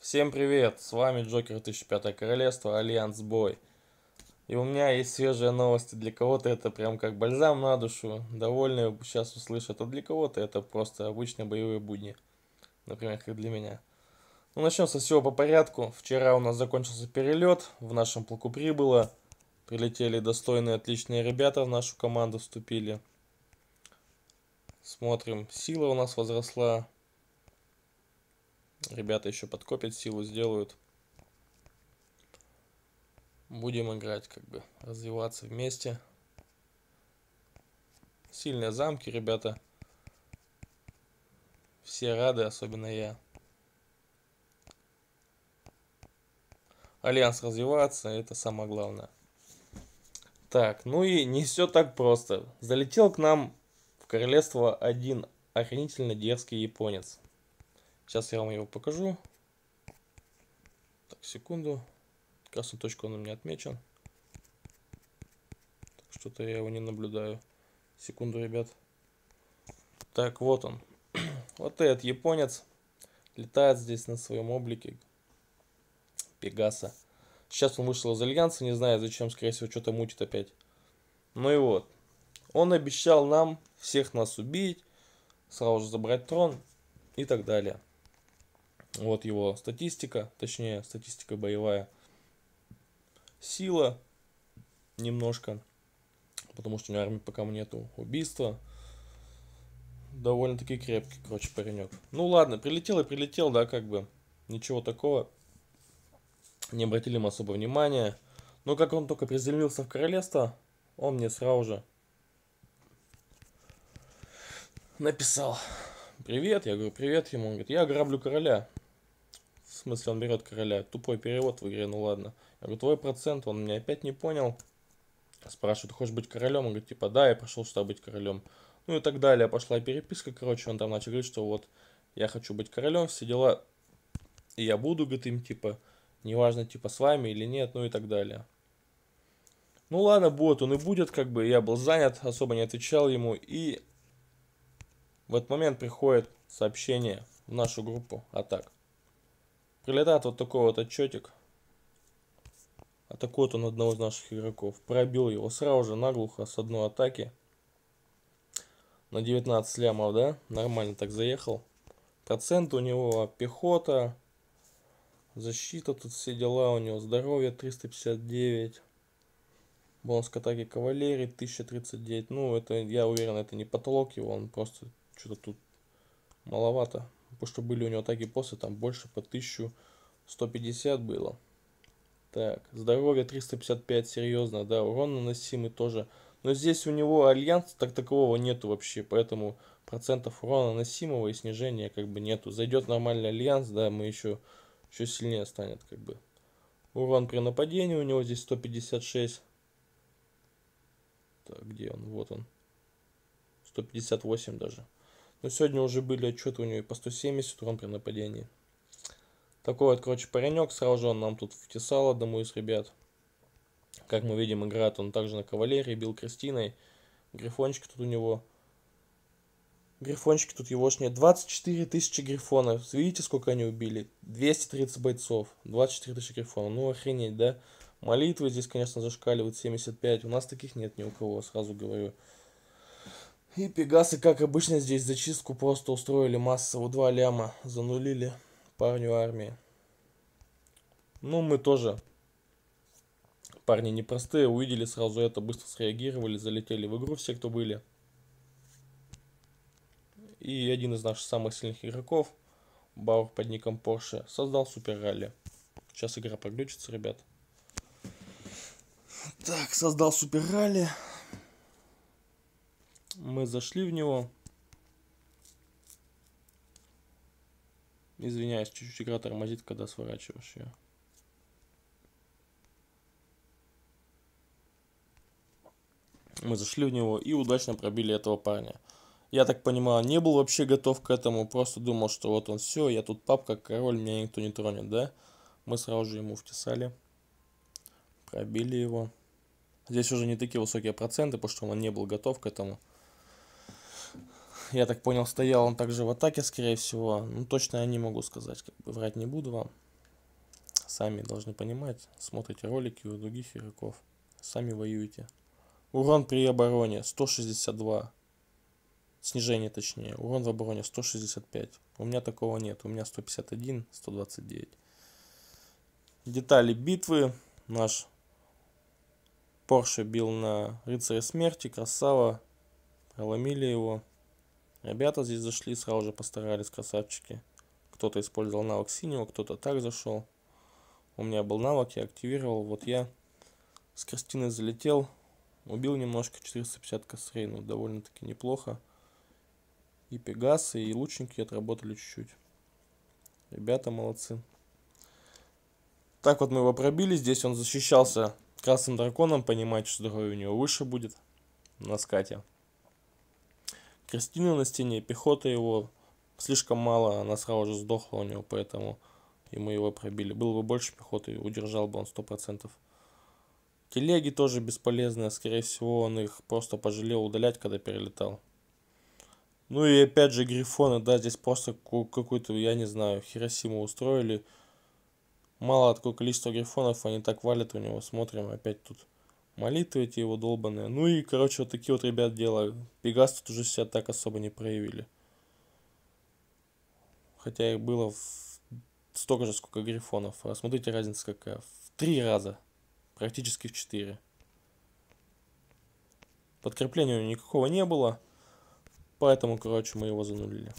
Всем привет, с вами Джокер 1005 Королевство, Альянс Бой. И у меня есть свежие новости, для кого-то это прям как бальзам на душу, довольные сейчас услышат, а для кого-то это просто обычные боевые будни, например, как для меня. Ну, начнем со всего по порядку. Вчера у нас закончился перелет, в нашем полку прибыло, прилетели достойные, отличные ребята в нашу команду вступили. Смотрим, сила у нас возросла, ребята еще подкопят силу, сделают. Будем играть, как бы, развиваться вместе. Сильные замки, ребята. Все рады, особенно я. Альянс развиваться, это самое главное. Так, ну и не все так просто. Залетел к нам в королевство один охренительно дерзкий японец. Сейчас я вам его покажу. Так, секунду. Красную точку он у меня отмечен. Что-то я его не наблюдаю. Секунду, ребят. Так, вот он. Вот этот японец летает здесь на своем облике Пегаса. Сейчас он вышел из Альянса, не знаю зачем, скорее всего, что-то мутит опять. Ну и вот. Он обещал нам всех нас убить, сразу же забрать трон и так далее. Вот его статистика, точнее статистика боевая. Сила немножко, потому что у него армии пока нету. Убийства. Довольно-таки крепкий, короче, паренек. Ну ладно, прилетел и прилетел, да, как бы. Ничего такого. Не обратили мы особо внимания. Но как он только приземлился в королевство, он мне сразу же написал: привет. Я говорю: привет ему. Он говорит: я граблю короля. В смысле, он берет короля. Тупой перевод в игре, ну ладно. Я говорю: твой процент. Он меня опять не понял. Спрашивает: ты хочешь быть королем? Он говорит: типа, да, я пошел сюда быть королем. Ну и так далее. Пошла переписка, короче. Он там начал говорить, что вот я хочу быть королем, все дела. И я буду, говорит, им, типа, неважно, типа, с вами или нет, ну и так далее. Ну ладно, будет, он и будет, как бы. Я был занят, особо не отвечал ему. И в этот момент приходит сообщение в нашу группу атак. Прилетает вот такой вот отчетик. Атакует он одного из наших игроков. Пробил его сразу же наглухо с одной атаки. На 19 лямов, да? Нормально так заехал. Процент у него пехота. Защита, тут все дела у него. Здоровье 359. Бонус к атаке кавалерии 1039. Ну, это, я уверен, это не потолок его. Он просто что-то тут маловато. Потому что были у него атаки после, там больше по 1150 было. Так, здоровье 355, серьезно, да, урон наносимый тоже. Но здесь у него альянса так такового нету вообще, поэтому процентов урона наносимого и снижения как бы нету. Зайдет нормальный альянс, да, мы еще сильнее станет как бы. Урон при нападении у него здесь 156. Так, где он? Вот он. 158 даже. Но сегодня уже были отчеты у него и по 170 урон при нападении. Такой вот, короче, паренек, сразу же он нам тут втесал одному из ребят. Как мы видим, играет он также на кавалерии, бил Кристиной. Грифончики тут у него. Грифончики тут егошние. 24 тысячи грифонов. Видите, сколько они убили? 230 бойцов. 24 тысячи грифонов. Ну, охренеть, да? Молитвы здесь, конечно, зашкаливают 75. У нас таких нет ни у кого, сразу говорю. И пегасы, как обычно, здесь зачистку просто устроили массово. 2 ляма занулили парню армии. Ну, мы тоже, парни непростые, увидели сразу это, быстро среагировали, залетели в игру все, кто были. И один из наших самых сильных игроков, Баур под ником Porsche, создал супер ралли. Сейчас игра проглючится, ребят. Так, создал супер ралли. Мы зашли в него. Извиняюсь, чуть-чуть игра тормозит, когда сворачиваешь ее. Мы зашли в него и удачно пробили этого парня. Я так понимаю, не был вообще готов к этому, просто думал, что вот он все, я тут папка, король, меня никто не тронет, да? Мы сразу же ему втесали, пробили его. Здесь уже не такие высокие проценты, потому что он не был готов к этому. Я так понял, стоял он также в атаке, скорее всего. Ну, точно я не могу сказать, как бы врать не буду вам. Сами должны понимать, смотрите ролики у других игроков, сами воюете. Урон при обороне 162. Снижение точнее. Урон в обороне 165. У меня такого нет. У меня 151, 129. Детали битвы. Наш Порше бил на рыцаря смерти. Красава. Проломили его. Ребята здесь зашли, сразу же постарались, красавчики. Кто-то использовал навык синего, кто-то так зашел. У меня был навык, я активировал. Вот я с Кристиной залетел. Убил немножко, 450 косарей. Ну, довольно-таки неплохо. И пегасы, и лучники отработали чуть-чуть. Ребята молодцы. Так вот мы его пробили. Здесь он защищался красным драконом. Понимаете, что здоровье у него выше будет на скате. Кристина на стене, пехота его слишком мало, она сразу же сдохла у него, поэтому и мы его пробили. Было бы больше пехоты, удержал бы он 100%. Телеги тоже бесполезные, скорее всего он их просто пожалел удалять, когда перелетал. Ну и опять же грифоны, да, здесь просто какую-то, я не знаю, Хиросиму устроили. Мало такое количество грифонов, они так валят у него, смотрим, опять тут молитвы эти его долбаные. Ну и, короче, вот такие вот ребят дела. Пегас тут уже себя так особо не проявили. Хотя их было столько же, сколько грифонов. А смотрите, разница какая. В 3 раза. Практически в 4. Подкрепления у него никакого не было. Поэтому, короче, мы его занулили.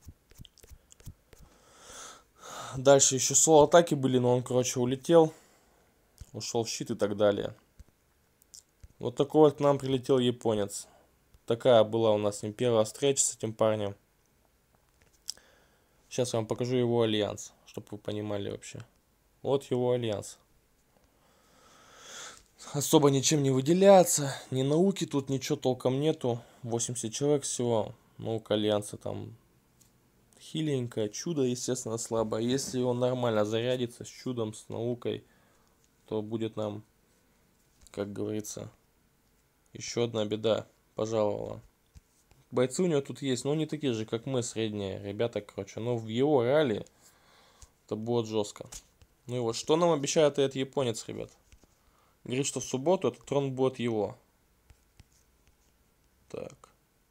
Дальше еще соло-атаки были, но он, короче, улетел. Ушел в щит и так далее. Вот такой вот к нам прилетел японец. Такая была у нас с ним первая встреча с этим парнем. Сейчас я вам покажу его альянс, чтобы вы понимали вообще. Вот его альянс. Особо ничем не выделяется. Ни науки тут ничего толком нету. 80 человек всего. Наука альянса там хиленькая. Чудо, естественно, слабое. Если он нормально зарядится с чудом, с наукой, то будет нам, как говорится, еще одна беда пожаловала. Бойцы у него тут есть, но не такие же, как мы, средние ребята, короче. Но в его реалии это будет жестко. Ну и вот, что нам обещает этот японец, ребят? Говорит, что в субботу этот трон будет его. Так.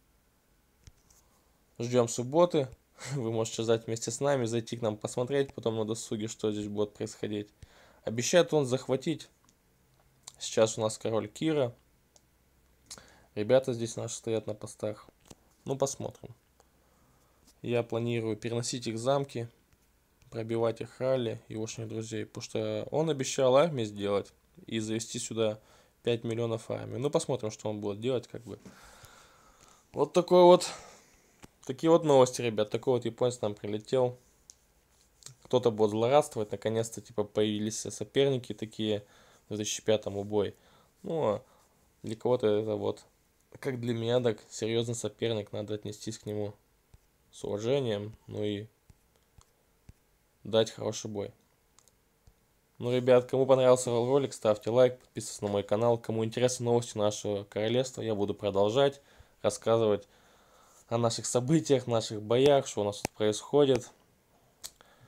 Ждем субботы. Вы можете ждать вместе с нами, зайти к нам посмотреть, потом на досуге, что здесь будет происходить. Обещает он захватить. Сейчас у нас король Кира. Ребята здесь наши стоят на постах. Ну, посмотрим. Я планирую переносить их в замки, пробивать их ралли, егошних друзей. Потому что он обещал армию сделать и завести сюда 5 миллионов армии. Ну, посмотрим, что он будет делать, как бы. Вот такой вот. Такие вот новости, ребят. Такой вот японец нам прилетел. Кто-то будет злорадствовать. Наконец-то, типа, появились соперники такие в 2005-м бой. Ну, а для кого-то это вот, как для меня, так серьезный соперник. Надо отнестись к нему с уважением. Ну и дать хороший бой. Ну, ребят, кому понравился ролик, ставьте лайк, подписывайтесь на мой канал. Кому интересны новости нашего королевства, я буду продолжать рассказывать о наших событиях, наших боях, что у нас тут происходит.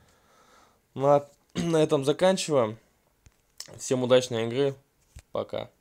Ну, а на этом заканчиваем. Всем удачной игры. Пока.